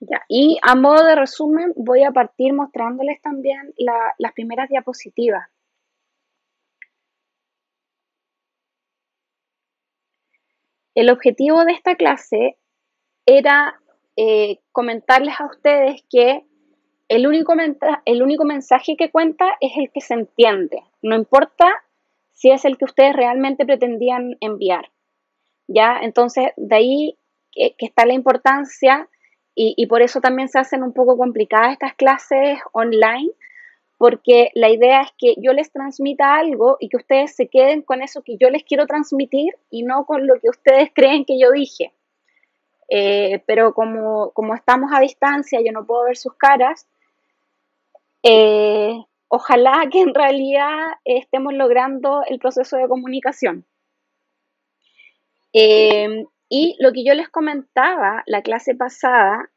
Ya, y a modo de resumen voy a partir mostrándoles también las primeras diapositivas. El objetivo de esta clase era comentarles a ustedes que el único mensaje que cuenta es el que se entiende, no importa si es el que ustedes realmente pretendían enviar. ¿Ya? Entonces, de ahí que está la importancia y por eso también se hacen un poco complicadas estas clases online, porque la idea es que yo les transmita algo y que ustedes se queden con eso que yo les quiero transmitir y no con lo que ustedes creen que yo dije. Pero como estamos a distancia, yo no puedo ver sus caras, ojalá que en realidad estemos logrando el proceso de comunicación. Y lo que yo les comentaba la clase pasada,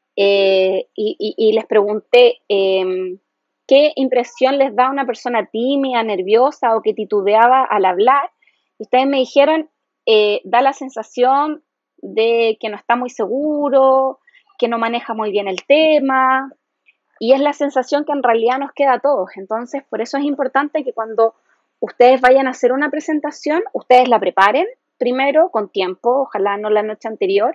y les pregunté qué impresión les da una persona tímida, nerviosa o que titubeaba al hablar. Y ustedes me dijeron, da la sensación de que no está muy seguro, que no maneja muy bien el tema, y es la sensación que en realidad nos queda a todos. Entonces, por eso es importante que cuando ustedes vayan a hacer una presentación, ustedes la preparen primero con tiempo, ojalá no la noche anterior,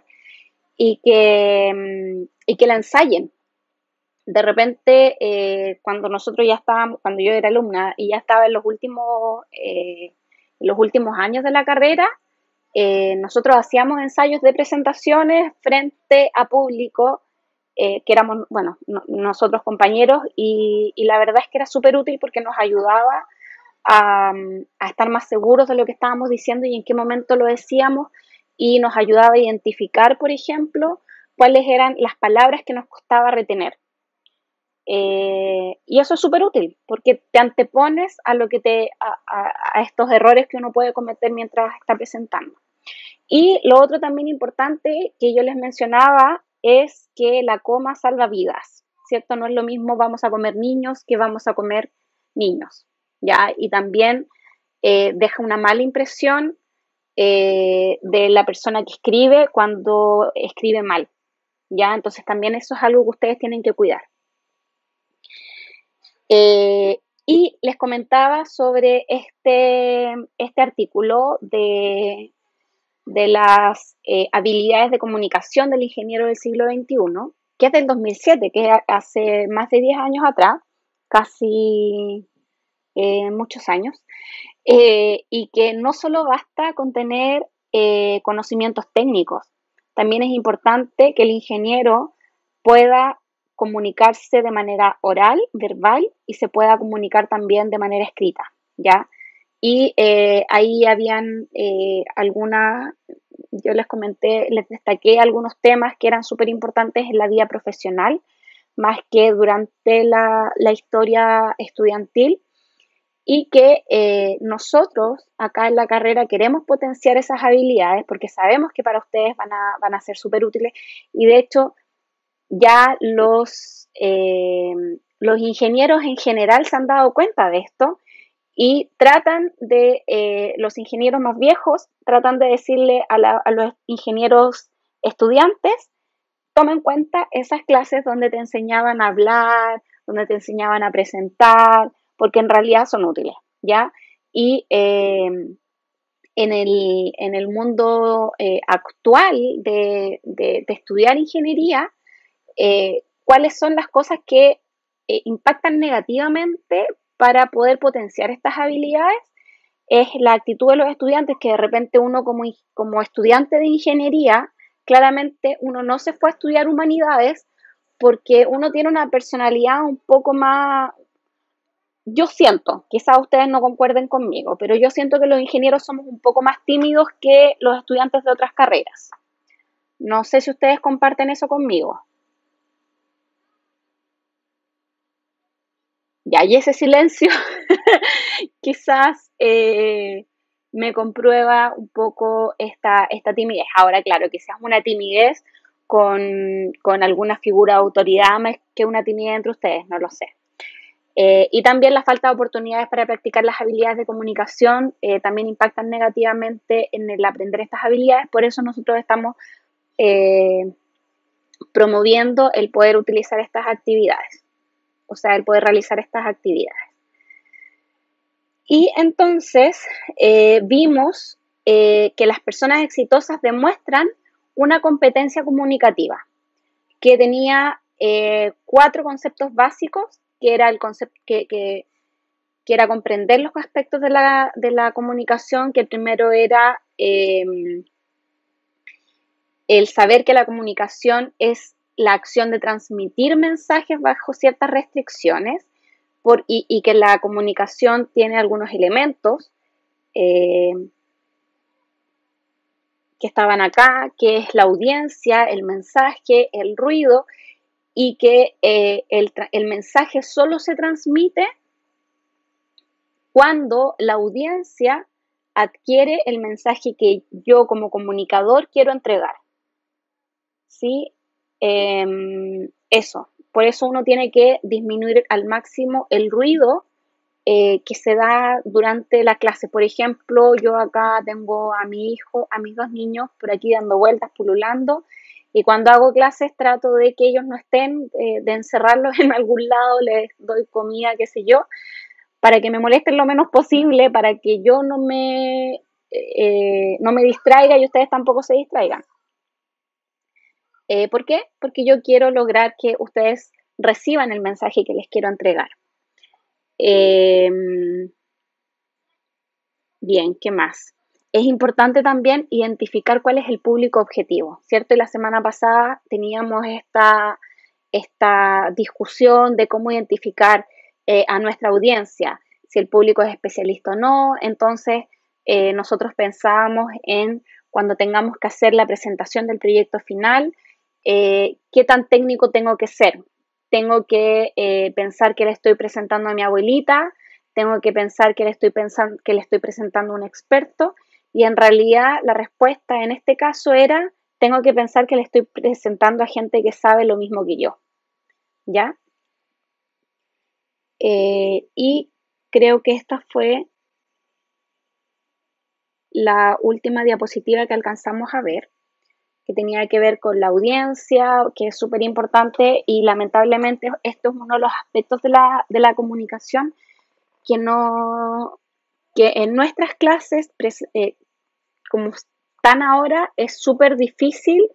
y que la ensayen. De repente, cuando nosotros ya estábamos, cuando yo era alumna y ya estaba en los últimos años de la carrera, nosotros hacíamos ensayos de presentaciones frente a público, que éramos, bueno, nosotros compañeros, y la verdad es que era súper útil porque nos ayudaba a estar más seguros de lo que estábamos diciendo y en qué momento lo decíamos, y nos ayudaba a identificar, por ejemplo, cuáles eran las palabras que nos costaba retener. Y eso es súper útil porque te antepones a lo que a estos errores que uno puede cometer mientras está presentando. Y lo otro también importante que yo les mencionaba es que la coma salva vidas, ¿cierto? No es lo mismo vamos a comer niños que vamos a comer niños, ¿ya? Y también deja una mala impresión de la persona que escribe cuando escribe mal, ¿ya? Entonces también eso es algo que ustedes tienen que cuidar. Y les comentaba sobre este artículo de las habilidades de comunicación del ingeniero del siglo XXI, que es del 2007, que es hace más de 10 años atrás, casi muchos años, y que no solo basta con tener conocimientos técnicos, también es importante que el ingeniero pueda comunicarse de manera oral, verbal, y se pueda comunicar también de manera escrita, ¿ya? Y ahí habían algunas, yo les comenté, les destaqué algunos temas que eran súper importantes en la vida profesional, más que durante la historia estudiantil, y que nosotros acá en la carrera queremos potenciar esas habilidades porque sabemos que para ustedes van a ser súper útiles, y de hecho ya los ingenieros en general se han dado cuenta de esto y tratan de, los ingenieros más viejos, tratan de decirle a los ingenieros estudiantes, tomen en cuenta esas clases donde te enseñaban a hablar, donde te enseñaban a presentar, porque en realidad son útiles, ¿ya? Y en el mundo actual de estudiar ingeniería, cuáles son las cosas que impactan negativamente para poder potenciar estas habilidades, es la actitud de los estudiantes, que de repente uno como estudiante de ingeniería, claramente uno no se fue a estudiar humanidades porque uno tiene una personalidad un poco más, yo siento, quizás ustedes no concuerden conmigo, pero yo siento que los ingenieros somos un poco más tímidos que los estudiantes de otras carreras. No sé si ustedes comparten eso conmigo. Ya, y ese silencio quizás me comprueba un poco esta timidez. Ahora, claro, quizás una timidez con alguna figura de autoridad más que una timidez entre ustedes, no lo sé. Y también la falta de oportunidades para practicar las habilidades de comunicación también impactan negativamente en el aprender estas habilidades. Por eso nosotros estamos promoviendo el poder utilizar estas actividades, o sea, el poder realizar estas actividades. Y entonces vimos que las personas exitosas demuestran una competencia comunicativa que tenía 4 conceptos básicos, que era el concepto que era comprender los aspectos de la comunicación, que el primero era el saber que la comunicación es la acción de transmitir mensajes bajo ciertas restricciones y que la comunicación tiene algunos elementos que estaban acá, que es la audiencia, el mensaje, el ruido, y que el mensaje solo se transmite cuando la audiencia adquiere el mensaje que yo como comunicador quiero entregar. ¿Sí? Eso. Por eso uno tiene que disminuir al máximo el ruido que se da durante la clase. Por ejemplo, yo acá tengo a mi hijo, a mis 2 niños por aquí dando vueltas, pululando, y cuando hago clases trato de que ellos no estén, de encerrarlos en algún lado, les doy comida, qué sé yo, para que me molesten lo menos posible, para que yo no me distraiga y ustedes tampoco se distraigan. ¿Por qué? Porque yo quiero lograr que ustedes reciban el mensaje que les quiero entregar. Bien, ¿qué más? Es importante también identificar cuál es el público objetivo, ¿cierto? Y la semana pasada teníamos esta discusión de cómo identificar a nuestra audiencia, si el público es especialista o no. Entonces, nosotros pensábamos en cuando tengamos que hacer la presentación del proyecto final, qué tan técnico tengo que ser. Tengo que pensar que le estoy presentando a mi abuelita, tengo que pensar que le estoy presentando a un experto, y en realidad la respuesta en este caso era, tengo que pensar que le estoy presentando a gente que sabe lo mismo que yo, ¿ya? Y creo que esta fue la última diapositiva que alcanzamos a ver, que tenía que ver con la audiencia, que es súper importante, y lamentablemente esto es uno de los aspectos de la comunicación que en nuestras clases, como están ahora, es súper difícil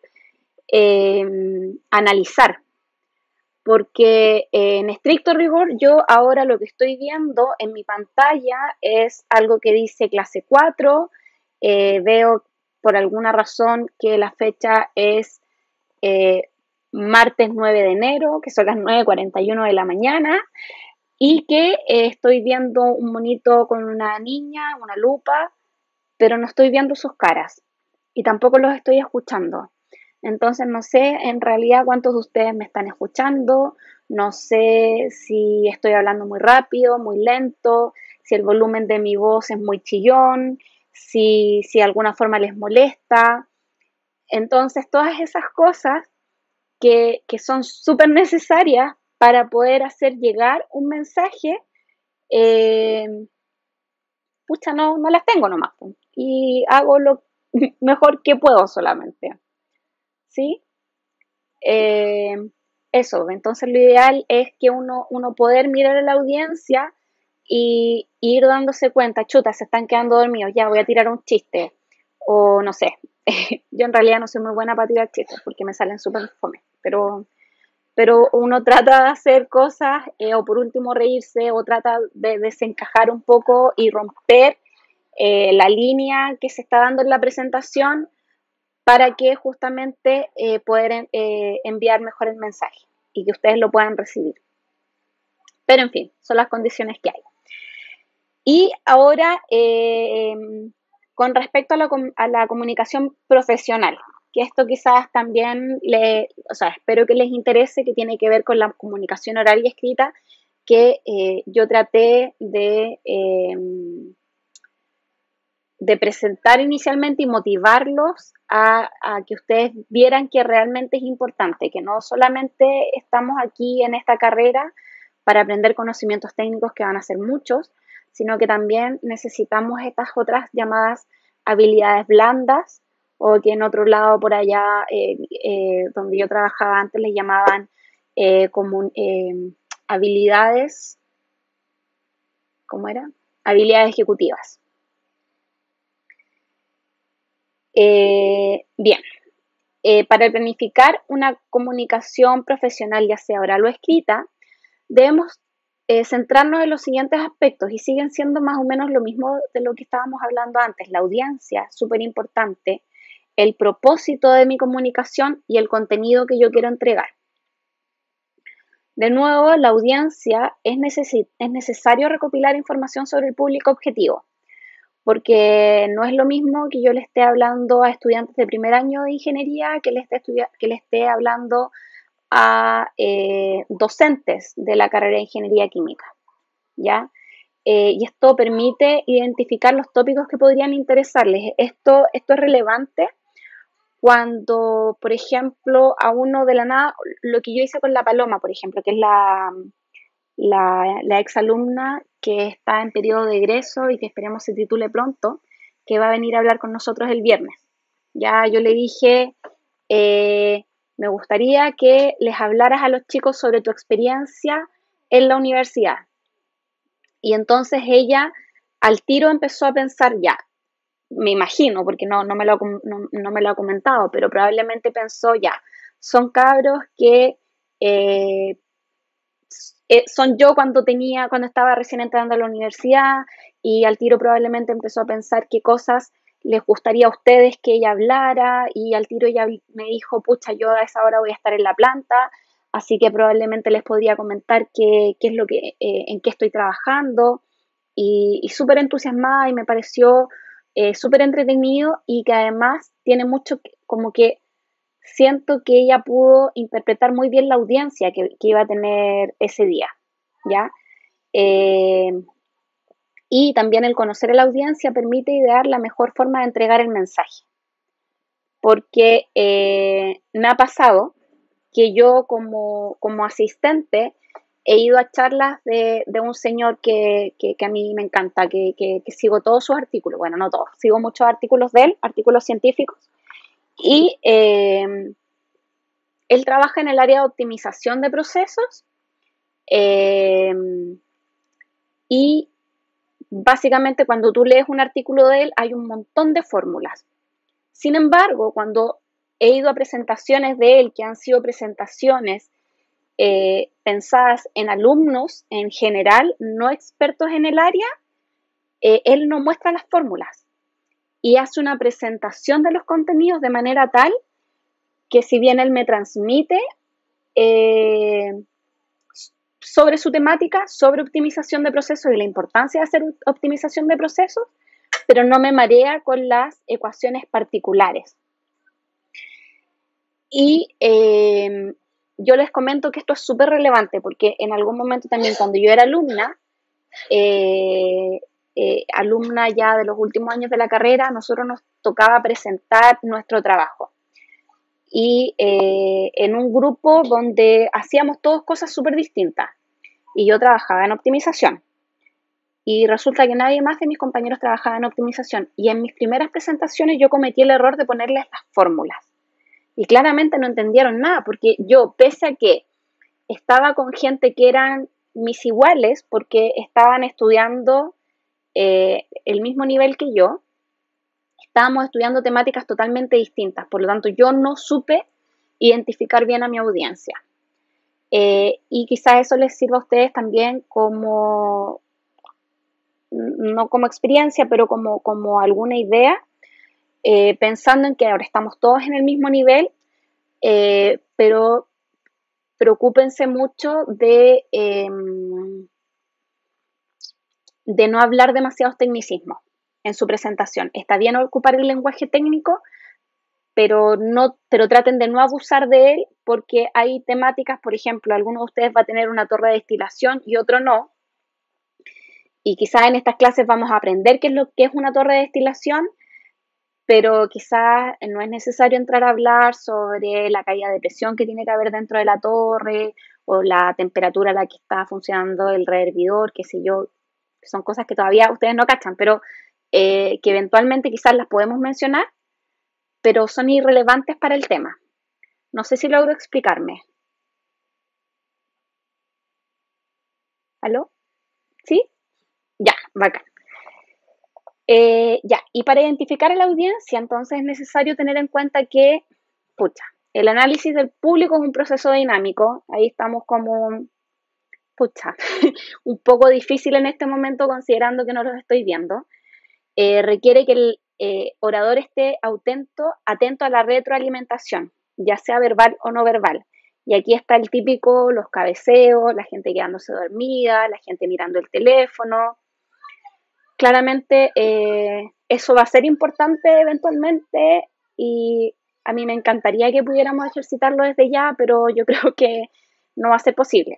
analizar, porque en estricto rigor yo ahora lo que estoy viendo en mi pantalla es algo que dice clase 4, veo por alguna razón que la fecha es martes 9 de enero, que son las 9:41 de la mañana, y que estoy viendo un monito con una niña, una lupa, pero no estoy viendo sus caras y tampoco los estoy escuchando. Entonces no sé en realidad cuántos de ustedes me están escuchando, no sé si estoy hablando muy rápido, muy lento, si el volumen de mi voz es muy chillón, si de alguna forma les molesta. Entonces todas esas cosas que son súper necesarias para poder hacer llegar un mensaje, eh, pucha, no las tengo nomás, y hago lo mejor que puedo solamente, ¿sí? Eh, Eso, entonces lo ideal es que uno poder mirar a la audiencia y ir dándose cuenta, chuta, se están quedando dormidos, ya voy a tirar un chiste, o no sé, yo en realidad no soy muy buena para tirar chistes porque me salen súper fome, pero uno trata de hacer cosas, o por último reírse, o trata de desencajar un poco y romper la línea que se está dando en la presentación para que justamente poder enviar mejor el mensaje y que ustedes lo puedan recibir. Pero en fin, son las condiciones que hay. Y ahora, con respecto a la comunicación profesional, que esto quizás también, espero que les interese, que tiene que ver con la comunicación oral y escrita, que yo traté de presentar inicialmente y motivarlos a que ustedes vieran que realmente es importante, que no solamente estamos aquí en esta carrera para aprender conocimientos técnicos, que van a ser muchos, sino que también necesitamos estas otras llamadas habilidades blandas o que en otro lado por allá, donde yo trabajaba antes, les llamaban habilidades, ¿cómo era? Habilidades ejecutivas. Bien, para planificar una comunicación profesional, ya sea oral o escrita, debemos centrarnos en los siguientes aspectos y siguen siendo más o menos lo mismo de lo que estábamos hablando antes. La audiencia, súper importante, el propósito de mi comunicación y el contenido que yo quiero entregar. De nuevo, la audiencia es necesario recopilar información sobre el público objetivo, porque no es lo mismo que yo le esté hablando a estudiantes de primer año de ingeniería que le esté hablando a docentes de la carrera de ingeniería química, ¿ya? Y esto permite identificar los tópicos que podrían interesarles. Esto es relevante cuando, por ejemplo, a uno de la nada, lo que yo hice con la Paloma, por ejemplo, que es la exalumna que está en periodo de egreso y que esperemos se titule pronto, que va a venir a hablar con nosotros el viernes. Ya yo le dije, me gustaría que les hablaras a los chicos sobre tu experiencia en la universidad. Y entonces ella al tiro empezó a pensar, ya, me imagino, porque no me lo ha comentado, pero probablemente pensó, ya, son cabros que son yo cuando estaba recién entrando a la universidad, y al tiro probablemente empezó a pensar qué cosas les gustaría a ustedes que ella hablara, y al tiro ella me dijo, pucha, yo a esa hora voy a estar en la planta, así que probablemente les podría comentar qué es lo que, en qué estoy trabajando, y súper entusiasmada, y me pareció súper entretenido, y que además tiene mucho, como que siento que ella pudo interpretar muy bien la audiencia que iba a tener ese día, ¿ya? Eh, y también el conocer a la audiencia permite idear la mejor forma de entregar el mensaje, porque me ha pasado que yo como asistente he ido a charlas de un señor que a mí me encanta, que sigo todos sus artículos, bueno, no todos, sigo muchos artículos de él, artículos científicos, y él trabaja en el área de optimización de procesos, y básicamente cuando tú lees un artículo de él hay un montón de fórmulas. Sin embargo, cuando he ido a presentaciones de él, que han sido presentaciones pensadas en alumnos en general, no expertos en el área, él no muestra las fórmulas y hace una presentación de los contenidos de manera tal que si bien él me transmite sobre su temática, sobre optimización de procesos y la importancia de hacer optimización de procesos, pero no me marea con las ecuaciones particulares. Y yo les comento que esto es súper relevante porque en algún momento también cuando yo era alumna, alumna ya de los últimos años de la carrera, a nosotros nos tocaba presentar nuestro trabajo. Y en un grupo donde hacíamos todas cosas súper distintas. Y yo trabajaba en optimización. Y resulta que nadie más de mis compañeros trabajaba en optimización. Y en mis primeras presentaciones yo cometí el error de ponerles las fórmulas. Y claramente no entendieron nada, porque yo, pese a que estaba con gente que eran mis iguales, porque estaban estudiando el mismo nivel que yo, estábamos estudiando temáticas totalmente distintas. Por lo tanto, yo no supe identificar bien a mi audiencia. Y quizás eso les sirva a ustedes también como, no como experiencia, pero como alguna idea, pensando en que ahora estamos todos en el mismo nivel, pero preocúpense mucho de no hablar demasiados tecnicismos en su presentación. Está bien ocupar el lenguaje técnico, pero traten de no abusar de él, porque hay temáticas, por ejemplo, alguno de ustedes va a tener una torre de destilación y otro no, y quizás en estas clases vamos a aprender qué es lo que es una torre de destilación, pero quizás no es necesario entrar a hablar sobre la caída de presión que tiene que haber dentro de la torre, o la temperatura a la que está funcionando el rehervidor, qué sé yo, son cosas que todavía ustedes no cachan, pero que eventualmente quizás las podemos mencionar, pero son irrelevantes para el tema. No sé si logro explicarme. ¿Aló? ¿Sí? Ya, bacán. Ya, y para identificar a la audiencia, entonces es necesario tener en cuenta que, pucha, el análisis del público es un proceso dinámico. Ahí estamos como, pucha, un poco difícil en este momento considerando que no los estoy viendo. Requiere que el orador esté atento a la retroalimentación, ya sea verbal o no verbal. Y aquí está el típico, los cabeceos, la gente quedándose dormida, la gente mirando el teléfono. Claramente eso va a ser importante eventualmente y a mí me encantaría que pudiéramos ejercitarlo desde ya, pero yo creo que no va a ser posible.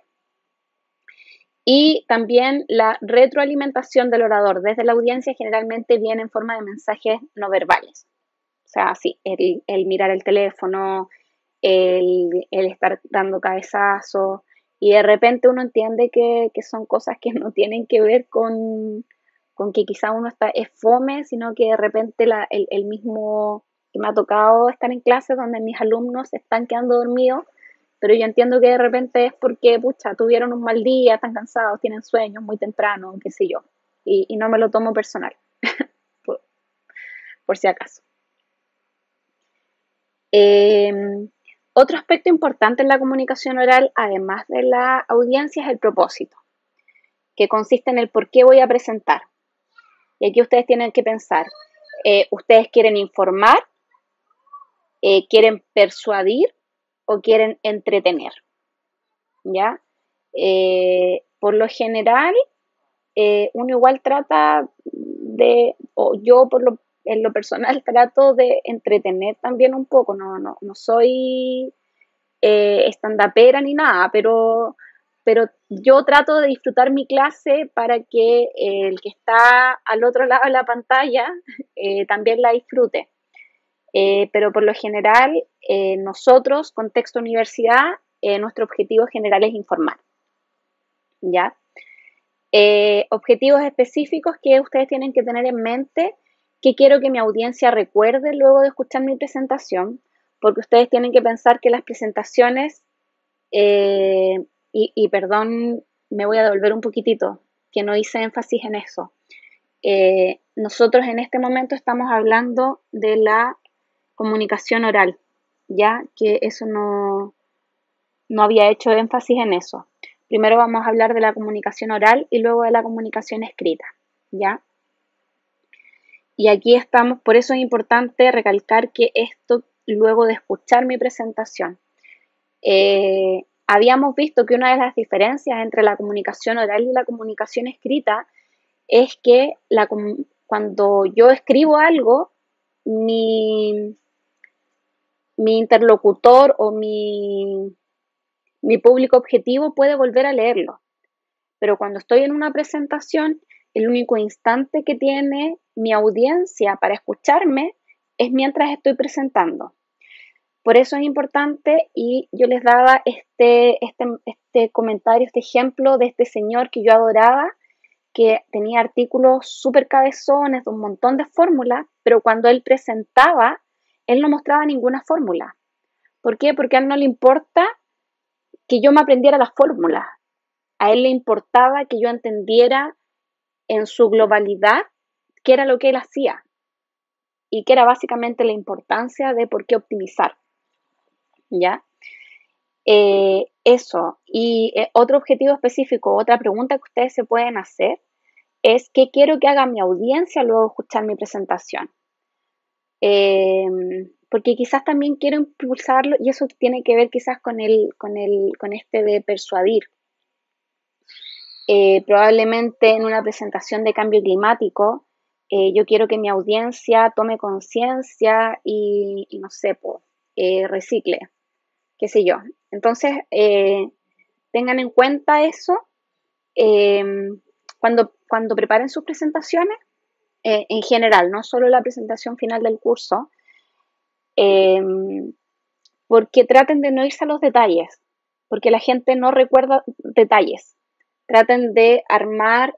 Y también la retroalimentación del orador desde la audiencia generalmente viene en forma de mensajes no verbales. O sea, sí, el mirar el teléfono, el estar dando cabezazos, y de repente uno entiende que son cosas que no tienen que ver con que quizá uno es fome, sino que de repente el mismo que me ha tocado estar en clases donde mis alumnos se están quedando dormidos, pero yo entiendo que de repente es porque, pucha, tuvieron un mal día, están cansados, tienen sueños muy temprano, qué sé yo, y no me lo tomo personal, por, por si acaso. Eh, Otro aspecto importante en la comunicación oral, además de la audiencia, es el propósito, que consiste en el por qué voy a presentar. Y aquí ustedes tienen que pensar, ¿ustedes quieren informar, quieren persuadir o quieren entretener? ¿Ya? Por lo general, uno igual trata de, o yo en lo personal trato de entretener también un poco, no soy estandapera ni nada, pero yo trato de disfrutar mi clase para que el que está al otro lado de la pantalla también la disfrute. Pero por lo general, nosotros, contexto universidad, nuestro objetivo general es informar. ¿Ya? Objetivos específicos que ustedes tienen que tener en mente, que quiero que mi audiencia recuerde luego de escuchar mi presentación, porque ustedes tienen que pensar que las presentaciones, y perdón, me voy a devolver un poquitito, que no hice énfasis en eso. Nosotros en este momento estamos hablando de la comunicación oral, ya que eso no había hecho énfasis en eso. Primero vamos a hablar de la comunicación oral y luego de la comunicación escrita, ¿ya? Y aquí estamos, por eso es importante recalcar que esto, luego de escuchar mi presentación, habíamos visto que una de las diferencias entre la comunicación oral y la comunicación escrita es que cuando yo escribo algo, mi interlocutor o mi público objetivo puede volver a leerlo. Pero cuando estoy en una presentación, el único instante que tiene mi audiencia para escucharme es mientras estoy presentando. Por eso es importante, y yo les daba este comentario, este ejemplo de este señor que yo adoraba, que tenía artículos súper cabezones de un montón de fórmulas, pero cuando él presentaba, él no mostraba ninguna fórmula. ¿Por qué? Porque a él no le importa que yo me aprendiera las fórmulas. A él le importaba que yo entendiera en su globalidad qué era lo que él hacía y qué era básicamente la importancia de por qué optimizar. ¿Ya? Eso. Y otro objetivo específico, otra pregunta que ustedes se pueden hacer es qué quiero que haga mi audiencia luego de escuchar mi presentación. Porque quizás también quiero impulsarlo, y eso tiene que ver quizás con este de persuadir. Probablemente en una presentación de cambio climático, yo quiero que mi audiencia tome conciencia y no sé, recicle, qué sé yo. Entonces, tengan en cuenta eso cuando preparen sus presentaciones, en general, no solo la presentación final del curso, porque traten de no irse a los detalles, porque la gente no recuerda detalles. Traten de armar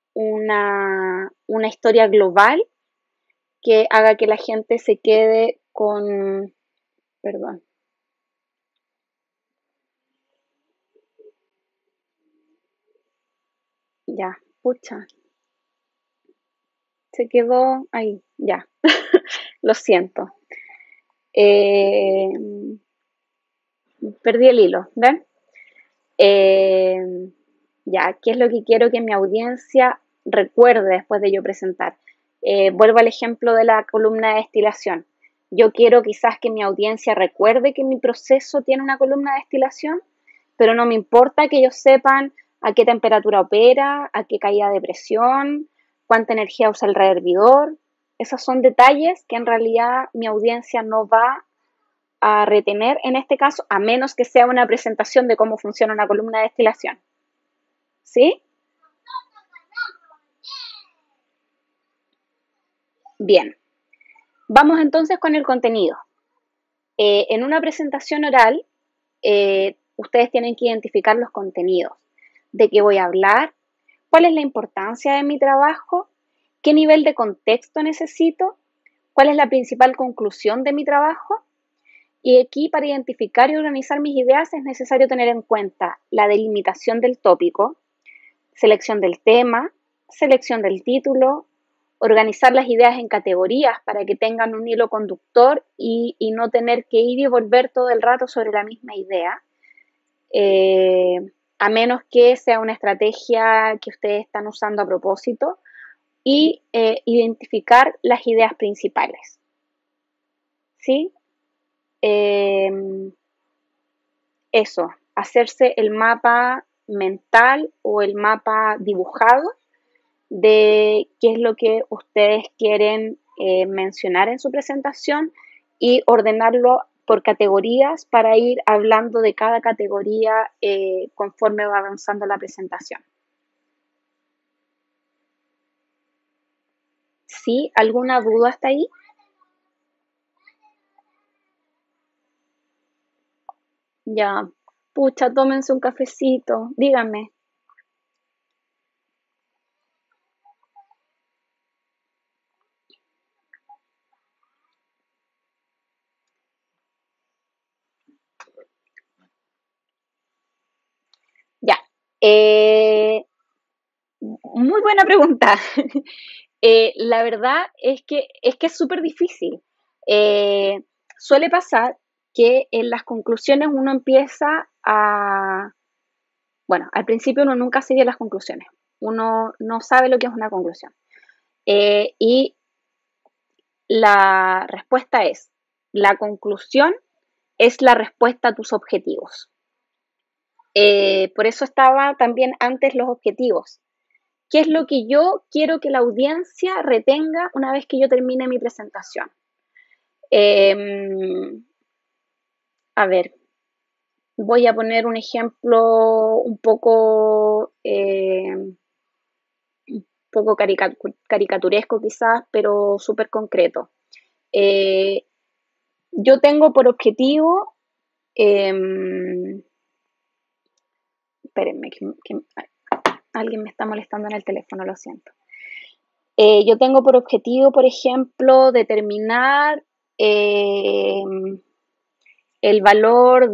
una historia global que haga que la gente se quede con, perdón, ya, pucha, se quedó ahí, ya, lo siento. Eh, Perdí el hilo, ¿ven? Eh, ya, ¿qué es lo que quiero que mi audiencia recuerde después de yo presentar? Vuelvo al ejemplo de la columna de destilación. Yo quiero quizás que mi audiencia recuerde que mi proceso tiene una columna de destilación, pero no me importa que ellos sepan a qué temperatura opera, a qué caída de presión, cuánta energía usa el rehervidor. Esos son detalles que en realidad mi audiencia no va a retener en este caso, a menos que sea una presentación de cómo funciona una columna de destilación. ¿Sí? Bien. Vamos entonces con el contenido. En una presentación oral, ustedes tienen que identificar los contenidos, de qué voy a hablar, cuál es la importancia de mi trabajo, qué nivel de contexto necesito, cuál es la principal conclusión de mi trabajo. Y aquí, para identificar y organizar mis ideas, es necesario tener en cuenta la delimitación del tópico, selección del tema, selección del título, organizar las ideas en categorías para que tengan un hilo conductor y no tener que ir y volver todo el rato sobre la misma idea, a menos que sea una estrategia que ustedes están usando a propósito, y identificar las ideas principales. ¿Sí? Eso, hacerse el mapa mental o el mapa dibujado de qué es lo que ustedes quieren mencionar en su presentación y ordenarlo por categorías para ir hablando de cada categoría conforme va avanzando la presentación. ¿Sí? ¿Alguna duda hasta ahí? Ya, pucha, tómense un cafecito, díganme. Ya. Muy buena pregunta. La verdad es que es súper difícil. Eh, Suele pasar que en las conclusiones uno empieza a... Bueno, al principio uno nunca sigue las conclusiones. Uno no sabe lo que es una conclusión. Y la respuesta es, la conclusión es la respuesta a tus objetivos. Por eso estaba también antes los objetivos. ¿Qué es lo que yo quiero que la audiencia retenga una vez que yo termine mi presentación? A ver, voy a poner un ejemplo un poco caricaturesco quizás, pero súper concreto. Eh, yo tengo por objetivo, espérenme, que alguien me está molestando en el teléfono, lo siento. Yo tengo por objetivo, por ejemplo, determinar el valor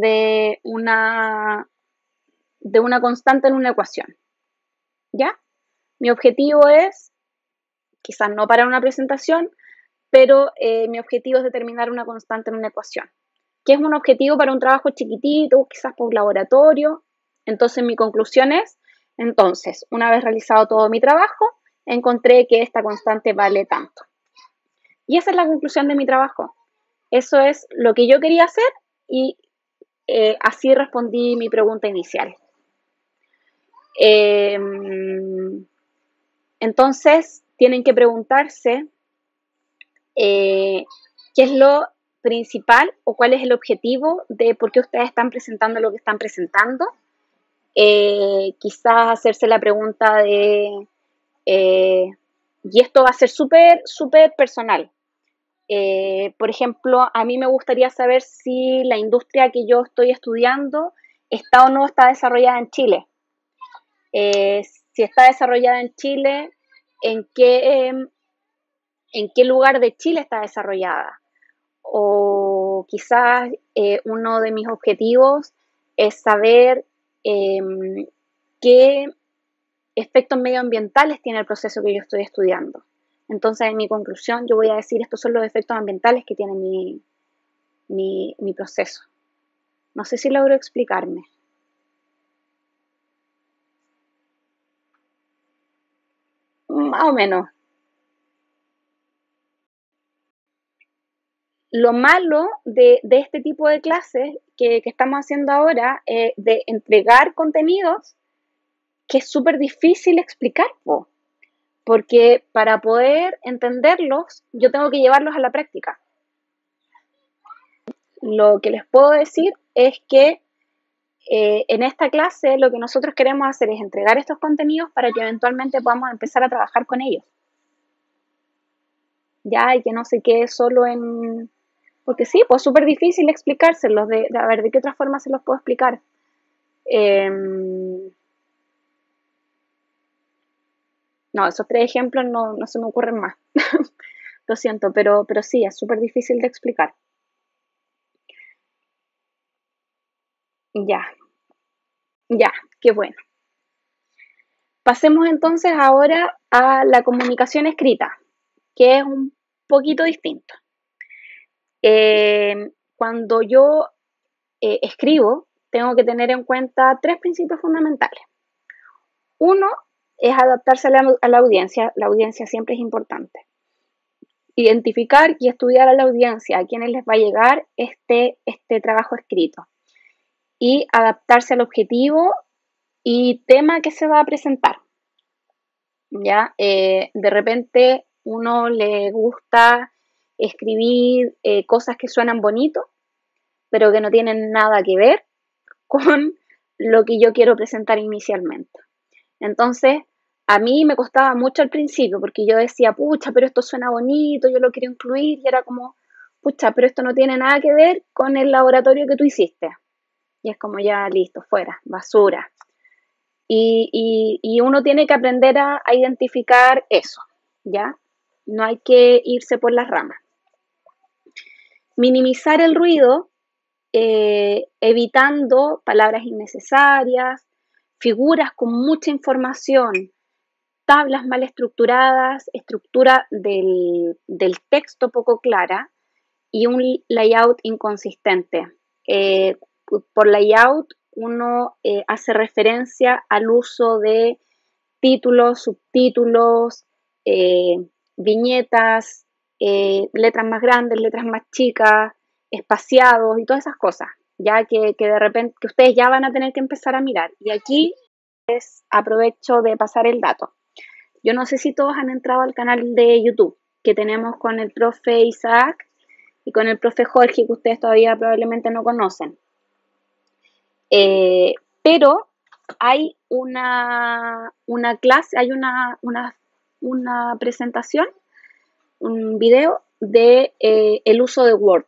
de una constante en una ecuación. ¿Ya? Mi objetivo es, quizás no para una presentación, pero mi objetivo es determinar una constante en una ecuación, que es un objetivo para un trabajo chiquitito, quizás por laboratorio. Entonces mi conclusión es, entonces, una vez realizado todo mi trabajo, encontré que esta constante vale tanto. Y esa es la conclusión de mi trabajo. Eso es lo que yo quería hacer y así respondí mi pregunta inicial. Eh, entonces, tienen que preguntarse qué es lo principal o cuál es el objetivo de por qué ustedes están presentando lo que están presentando. Quizás hacerse la pregunta de, y esto va a ser súper, súper personal. Por ejemplo, a mí me gustaría saber si la industria que yo estoy estudiando está o no está desarrollada en Chile. Si está desarrollada en Chile, ¿en qué lugar de Chile está desarrollada? o quizás uno de mis objetivos es saber qué efectos medioambientales tiene el proceso que yo estoy estudiando. Entonces, en mi conclusión, yo voy a decir estos son los efectos ambientales que tiene mi proceso. No sé si logro explicarme. Más o menos. Lo malo de este tipo de clases que estamos haciendo ahora, de entregar contenidos, que es súper difícil explicar, porque para poder entenderlos, yo tengo que llevarlos a la práctica. Lo que les puedo decir es que en esta clase lo que nosotros queremos hacer es entregar estos contenidos para que eventualmente podamos empezar a trabajar con ellos. Ya, y que no se quede solo en... Porque sí, pues súper difícil explicárselos, a ver, ¿de qué otra forma se los puedo explicar? No, esos 3 ejemplos no se me ocurren más. Lo siento, pero sí, es súper difícil de explicar. Ya, ya, qué bueno. Pasemos entonces ahora a la comunicación escrita, que es un poquito distinto. Cuando yo escribo, tengo que tener en cuenta 3 principios fundamentales. Uno es adaptarse a la audiencia. La audiencia siempre es importante. Identificar y estudiar a la audiencia, a quienes les va a llegar este trabajo escrito. Y adaptarse al objetivo y tema que se va a presentar. ¿Ya? De repente uno le gusta escribir cosas que suenan bonito, pero que no tienen nada que ver con lo que yo quiero presentar inicialmente. Entonces, a mí me costaba mucho al principio, porque yo decía, pucha, pero esto suena bonito, yo lo quiero incluir, y era como, pucha, pero esto no tiene nada que ver con el laboratorio que tú hiciste. Y es como ya, listo, fuera, basura. Y uno tiene que aprender a identificar eso, ¿ya? No hay que irse por las ramas. Minimizar el ruido, evitando palabras innecesarias, figuras con mucha información, tablas mal estructuradas, estructura del texto poco clara y un layout inconsistente. Por layout uno hace referencia al uso de títulos, subtítulos, viñetas, letras más grandes, letras más chicas, espaciados y todas esas cosas, ya que de repente que ustedes ya van a tener que empezar a mirar. Y aquí aprovecho de pasar el dato. Yo no sé si todos han entrado al canal de YouTube que tenemos con el profe Isaac y con el profe Jorge, que ustedes todavía probablemente no conocen. Pero hay una clase, hay una presentación, un video de el uso de Word.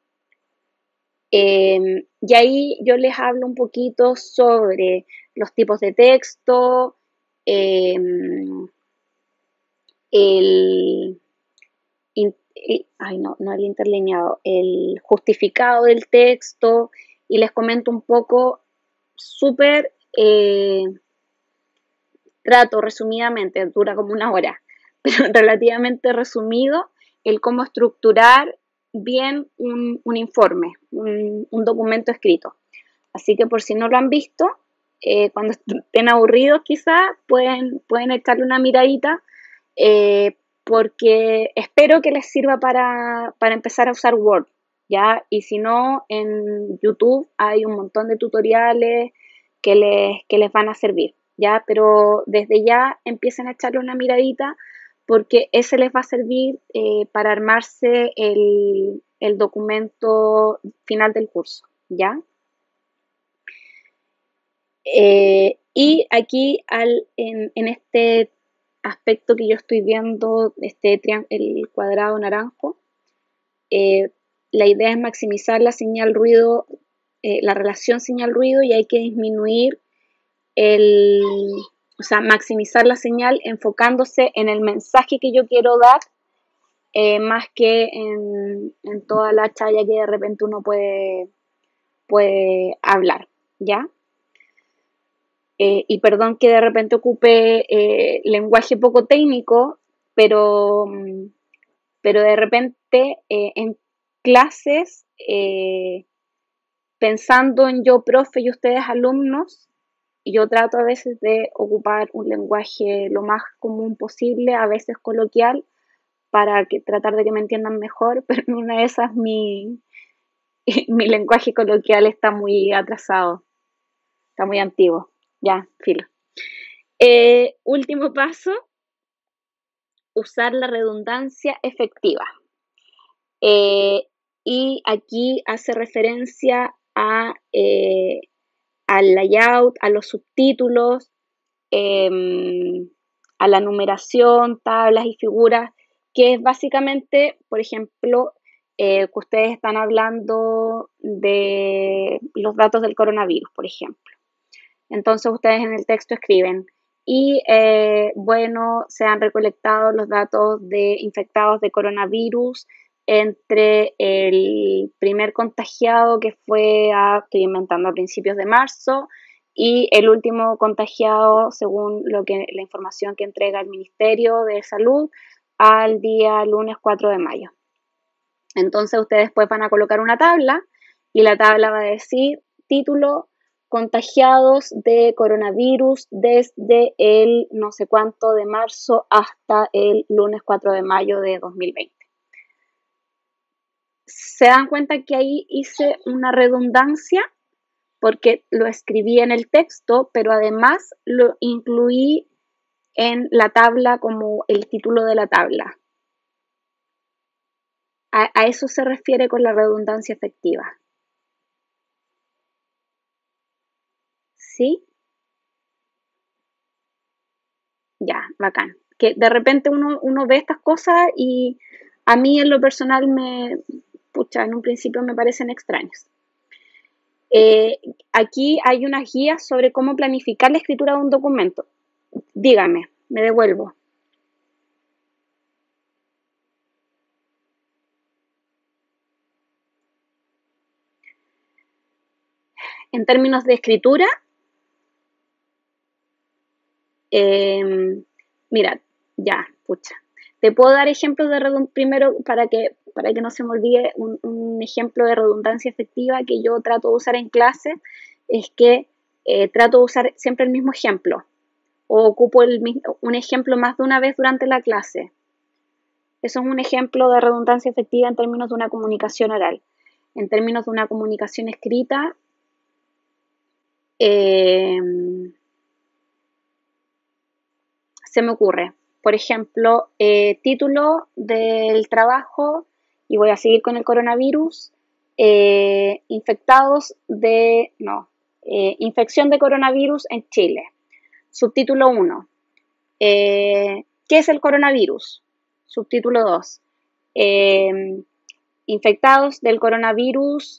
Y ahí yo les hablo un poquito sobre los tipos de texto, el, no el interlineado, el justificado del texto, y les comento un poco súper trato resumidamente, dura como una hora, pero relativamente resumido, el cómo estructurar bien un informe, un documento escrito. Así que por si no lo han visto, cuando estén aburridos quizás pueden echarle una miradita, porque espero que les sirva para empezar a usar Word, ¿ya? Y si no, en YouTube hay un montón de tutoriales que les van a servir, ¿ya? Pero desde ya empiecen a echarle una miradita porque ese les va a servir para armarse el documento final del curso, ¿ya? Y aquí en este aspecto que yo estoy viendo, el cuadrado naranjo, la idea es maximizar la señal ruido, la relación señal-ruido, y hay que disminuir o sea, maximizar la señal enfocándose en el mensaje que yo quiero dar más que en toda la chaya que de repente uno puede hablar, ¿ya? Y perdón que de repente ocupe lenguaje poco técnico, pero, pero de repente en clases, pensando en yo profe y ustedes alumnos, yo trato a veces de ocupar un lenguaje lo más común posible, a veces coloquial, para tratar de que me entiendan mejor, pero en una de esas mi lenguaje coloquial está muy atrasado, está muy antiguo. Ya, filo. Último paso, usar la redundancia efectiva. Y aquí hace referencia al layout, a los subtítulos, a la numeración, tablas y figuras, que es básicamente, por ejemplo, que ustedes están hablando de los datos del coronavirus, por ejemplo. Entonces ustedes en el texto escriben, y bueno, se han recolectado los datos de infectados de coronavirus entre el primer contagiado que fue, estoy inventando, a principios de marzo, y el último contagiado, según la información que entrega el Ministerio de Salud, al día lunes 4 de mayo. Entonces ustedes después van a colocar una tabla y la tabla va a decir título: contagiados de coronavirus desde el no sé cuánto de marzo hasta el lunes 4 de mayo de 2020. ¿Se dan cuenta que ahí hice una redundancia? Porque lo escribí en el texto, pero además lo incluí en la tabla como el título de la tabla. A eso se refiere con la redundancia efectiva. ¿Sí? Ya, bacán. Que de repente uno ve estas cosas y a mí en lo personal en un principio me parecen extraños. Aquí hay unas guías sobre cómo planificar la escritura de un documento. Dígame, me devuelvo. En términos de escritura, mira, ya, pucha. Te puedo dar ejemplos de redundancia, primero para que no se me olvide, un ejemplo de redundancia efectiva que yo trato de usar en clase es que trato de usar siempre el mismo ejemplo, o ocupo un ejemplo más de una vez durante la clase. Eso es un ejemplo de redundancia efectiva en términos de una comunicación oral. En términos de una comunicación escrita, se me ocurre, por ejemplo, título del trabajo, y voy a seguir con el coronavirus, infección de coronavirus en Chile. Subtítulo 1, ¿qué es el coronavirus? Subtítulo 2, infectados del coronavirus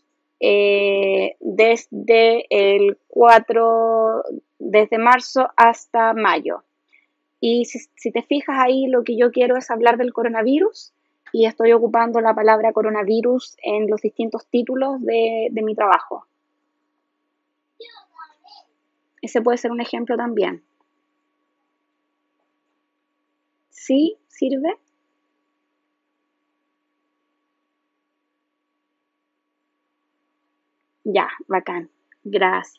desde marzo hasta mayo. Y si te fijas ahí, lo que yo quiero es hablar del coronavirus, y estoy ocupando la palabra coronavirus en los distintos títulos de mi trabajo. Ese puede ser un ejemplo también. ¿Sí? ¿Sirve? Ya, bacán. Gracias.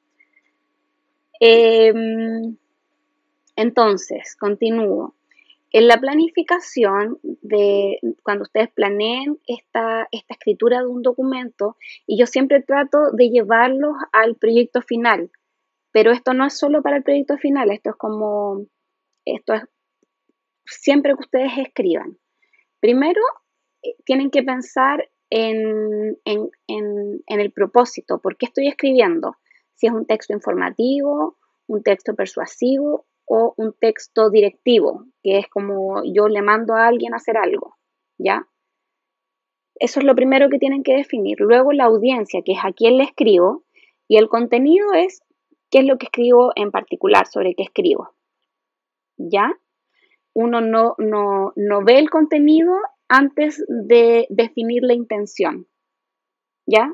Entonces, continúo. En la planificación, cuando ustedes planeen esta escritura de un documento, y yo siempre trato de llevarlos al proyecto final, pero esto no es solo para el proyecto final, esto es siempre que ustedes escriban. Primero, tienen que pensar en el propósito. ¿Por qué estoy escribiendo? Si es un texto informativo, un texto persuasivo o un texto directivo, que es como yo le mando a alguien a hacer algo, ¿ya? Eso es lo primero que tienen que definir. Luego la audiencia, que es a quién le escribo, y el contenido es qué es lo que escribo en particular, sobre qué escribo, ¿ya? Uno no ve el contenido antes de definir la intención, ¿ya?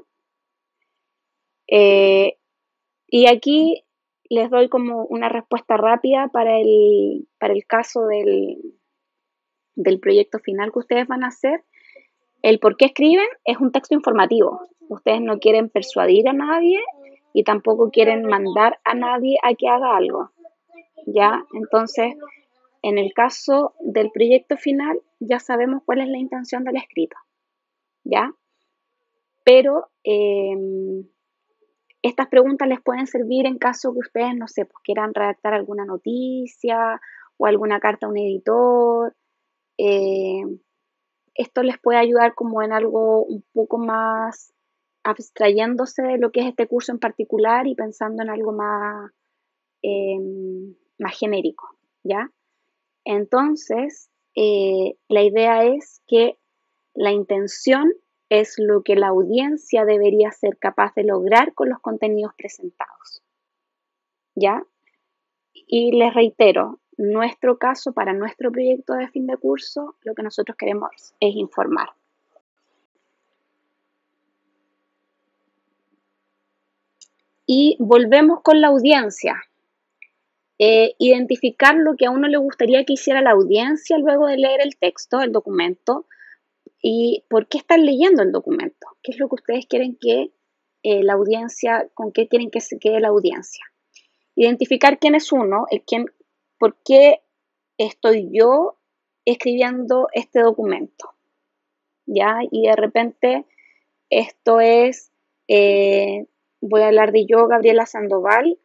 Y aquí les doy como una respuesta rápida para el caso del proyecto final que ustedes van a hacer. El por qué escriben es un texto informativo. Ustedes no quieren persuadir a nadie y tampoco quieren mandar a nadie a que haga algo, ¿ya? Entonces, en el caso del proyecto final, ya sabemos cuál es la intención del escrito, ¿ya? Pero estas preguntas les pueden servir en caso que ustedes, no sé, pues quieran redactar alguna noticia o alguna carta a un editor. Esto les puede ayudar como en algo un poco más abstrayéndose de lo que es este curso en particular y pensando en algo más, más genérico, ¿ya? Entonces, la idea es que la intención es lo que la audiencia debería ser capaz de lograr con los contenidos presentados, ¿ya? Y les reitero, nuestro caso, para nuestro proyecto de fin de curso, lo que nosotros queremos es informar. Y volvemos con la audiencia. Identificar lo que a uno le gustaría que hiciera la audiencia luego de leer el texto, el documento, y por qué están leyendo el documento, qué es lo que ustedes quieren que la audiencia, con qué quieren que se quede la audiencia. Identificar quién es uno, por qué estoy yo escribiendo este documento, ¿ya? Y de repente esto es, voy a hablar de yo, Gabriela Sandoval.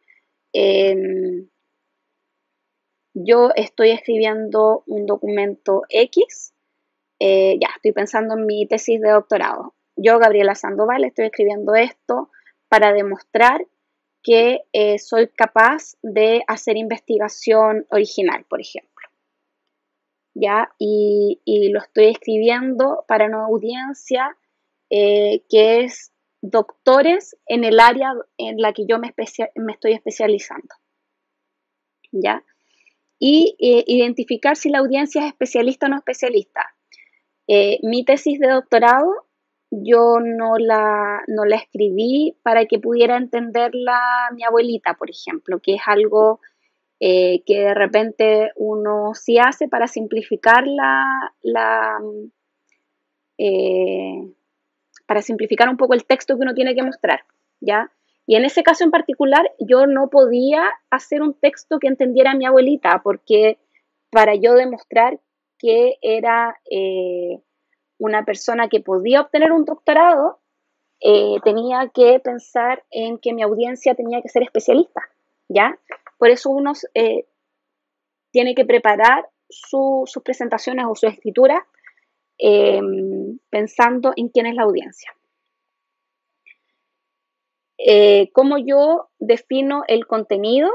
Yo estoy escribiendo un documento X, ya, estoy pensando en mi tesis de doctorado. Yo, Gabriela Sandoval, estoy escribiendo esto para demostrar que soy capaz de hacer investigación original, por ejemplo. ¿Ya? Y lo estoy escribiendo para una audiencia que es doctores en el área en la que yo me estoy especializando. ¿Ya? Y identificar si la audiencia es especialista o no especialista. Mi tesis de doctorado yo no la escribí para que pudiera entenderla mi abuelita, por ejemplo, que es algo que de repente uno sí hace para simplificar para simplificar un poco el texto que uno tiene que mostrar, ¿ya? Y en ese caso en particular, yo no podía hacer un texto que entendiera a mi abuelita, porque para yo demostrar que era una persona que podía obtener un doctorado, tenía que pensar en que mi audiencia tenía que ser especialista, ¿ya? Por eso uno tiene que preparar sus presentaciones o su escritura pensando en quién es la audiencia. ¿Cómo yo defino el contenido?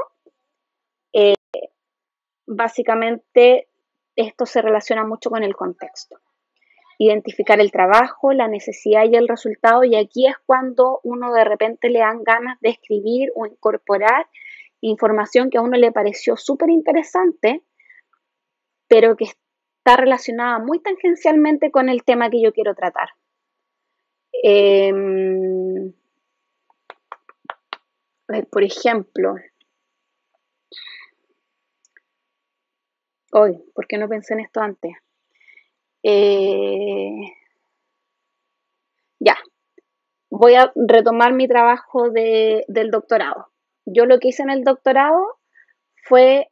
Básicamente, esto se relaciona mucho con el contexto. Identificar el trabajo, la necesidad y el resultado, y aquí es cuando uno de repente le dan ganas de escribir o incorporar información que a uno le pareció súper interesante, pero que está relacionada muy tangencialmente con el tema que yo quiero tratar. A ver, por ejemplo, hoy, ¿por qué no pensé en esto antes? Ya, voy a retomar mi trabajo del doctorado. Yo lo que hice en el doctorado fue,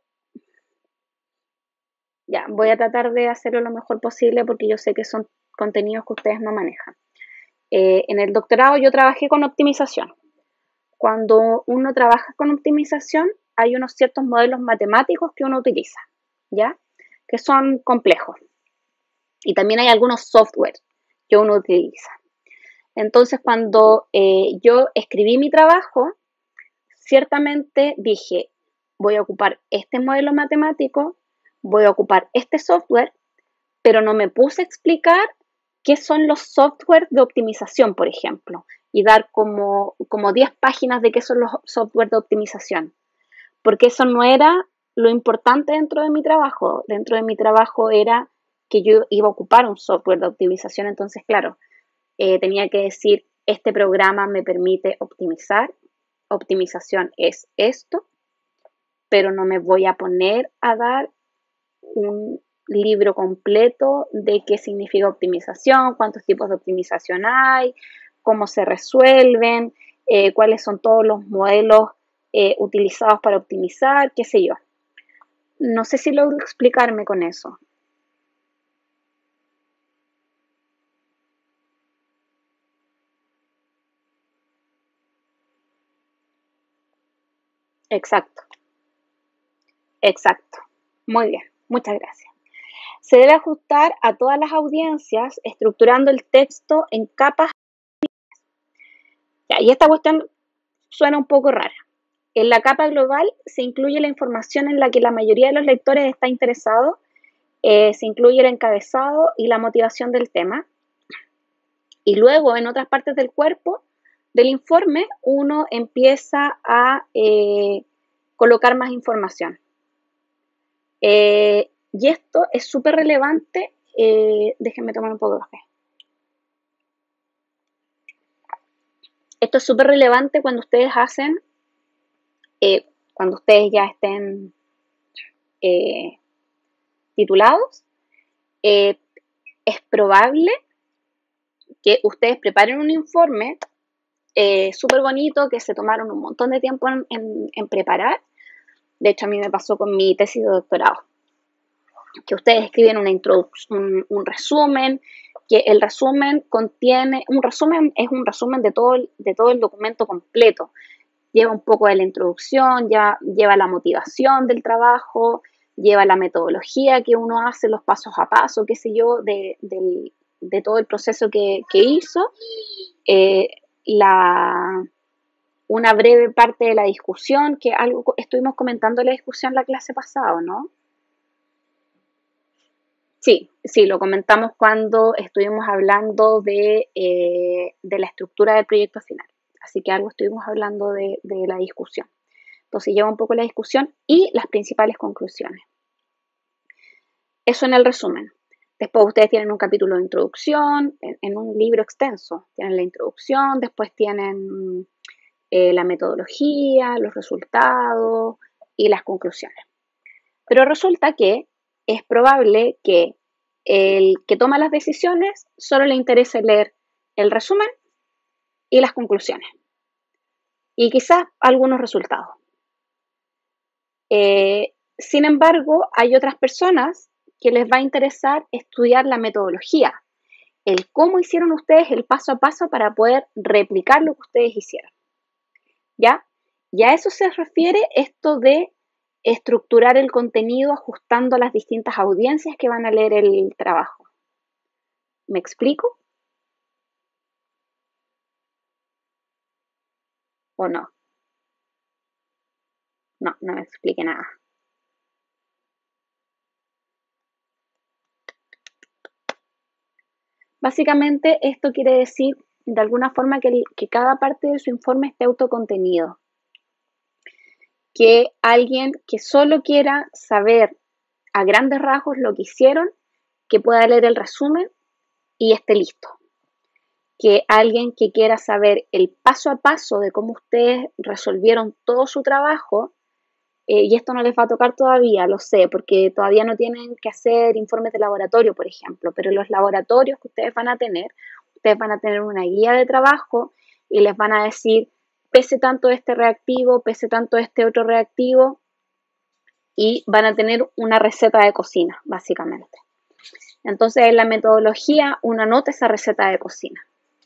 ya, voy a tratar de hacerlo lo mejor posible porque yo sé que son contenidos que ustedes no manejan. En el doctorado yo trabajé con optimización. Cuando uno trabaja con optimización, hay unos ciertos modelos matemáticos que uno utiliza, ¿ya? Que son complejos. Y también hay algunos software que uno utiliza. Entonces, cuando yo escribí mi trabajo, ciertamente dije, voy a ocupar este modelo matemático, voy a ocupar este software, pero no me puse a explicar qué son los software de optimización, por ejemplo, y dar como 10 páginas de qué son los software de optimización, porque eso no era lo importante dentro de mi trabajo. Dentro de mi trabajo era que yo iba a ocupar un software de optimización, entonces, claro, tenía que decir, este programa me permite optimizar, optimización es esto, pero no me voy a poner a dar un libro completo de qué significa optimización, cuántos tipos de optimización hay, cómo se resuelven, cuáles son todos los modelos utilizados para optimizar, qué sé yo. No sé si logro explicarme con eso. Exacto, exacto. Muy bien, muchas gracias. Se debe ajustar a todas las audiencias, estructurando el texto en capas. Ya, y esta cuestión suena un poco rara. En la capa global se incluye la información en la que la mayoría de los lectores está interesado, se incluye el encabezado y la motivación del tema. Y luego, en otras partes del cuerpo del informe, uno empieza a colocar más información. Y esto es súper relevante. Déjenme tomar un poco de café. Esto es súper relevante cuando ustedes hacen, cuando ustedes ya estén titulados. Es probable que ustedes preparen un informe súper bonito, que se tomaron un montón de tiempo en preparar. De hecho, a mí me pasó con mi tesis de doctorado, que ustedes escriben una introducción, un resumen, que el resumen contiene, un resumen es un resumen de todo el documento completo. Lleva un poco de la introducción, ya lleva la motivación del trabajo, lleva la metodología que uno hace, los pasos a paso, qué sé yo, de todo el proceso que hizo, una breve parte de la discusión, que algo estuvimos comentando en la discusión la clase pasada, ¿no? Sí, lo comentamos cuando estuvimos hablando de la estructura del proyecto final. Así que algo estuvimos hablando de la discusión. Entonces lleva un poco la discusión y las principales conclusiones. Eso en el resumen. Después ustedes tienen un capítulo de introducción, en un libro extenso. Tienen la introducción, después tienen la metodología, los resultados y las conclusiones. Pero resulta que es probable que el que toma las decisiones solo le interese leer el resumen y las conclusiones. Y quizás algunos resultados. Sin embargo, hay otras personas que les va a interesar estudiar la metodología, el cómo hicieron ustedes el paso a paso para poder replicar lo que ustedes hicieron. ¿Ya? Y a eso se refiere esto de estructurar el contenido ajustando a las distintas audiencias que van a leer el trabajo. ¿Me explico? ¿O no? No, no me explique nada. Básicamente esto quiere decir de alguna forma que cada parte de su informe esté autocontenido. Que alguien que solo quiera saber a grandes rasgos lo que hicieron, que pueda leer el resumen y esté listo. Que alguien que quiera saber el paso a paso de cómo ustedes resolvieron todo su trabajo, y esto no les va a tocar todavía, lo sé, porque todavía no tienen que hacer informes de laboratorio, por ejemplo, pero en los laboratorios que ustedes van a tener una guía de trabajo y les van a decir, pese tanto este reactivo, pese tanto este otro reactivo, y van a tener una receta de cocina, básicamente. Entonces, en la metodología, uno anota esa receta de cocina.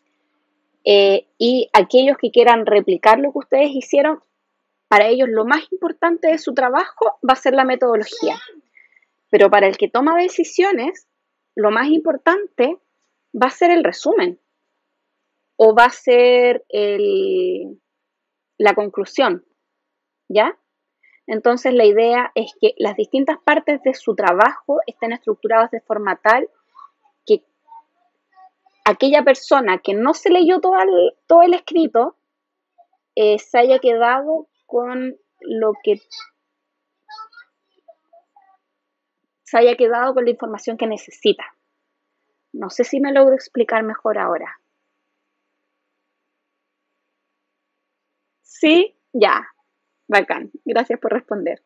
Y aquellos que quieran replicar lo que ustedes hicieron, para ellos lo más importante de su trabajo va a ser la metodología. Pero para el que toma decisiones, lo más importante va a ser el resumen o va a ser la conclusión, ¿ya? Entonces la idea es que las distintas partes de su trabajo estén estructuradas de forma tal que aquella persona que no se leyó todo el escrito se haya quedado con lo que se haya quedado con la información que necesita. No sé si me logro explicar mejor ahora. ¿Sí? Ya. Bacán. Gracias por responder.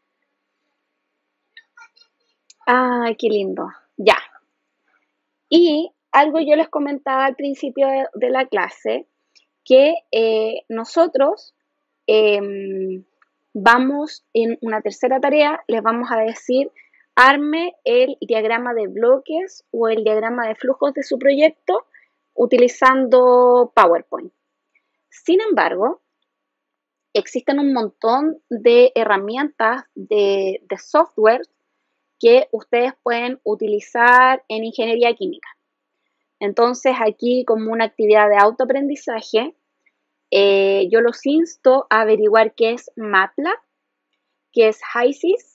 Ay, qué lindo. Ya. Y algo yo les comentaba al principio de la clase, que nosotros vamos en una tercera tarea, les vamos a decir, arme el diagrama de bloques o el diagrama de flujos de su proyecto utilizando PowerPoint. Sin embargo, existen un montón de herramientas de software que ustedes pueden utilizar en ingeniería química. Entonces, aquí como una actividad de autoaprendizaje, yo los insto a averiguar qué es MATLAB, qué es HYSYS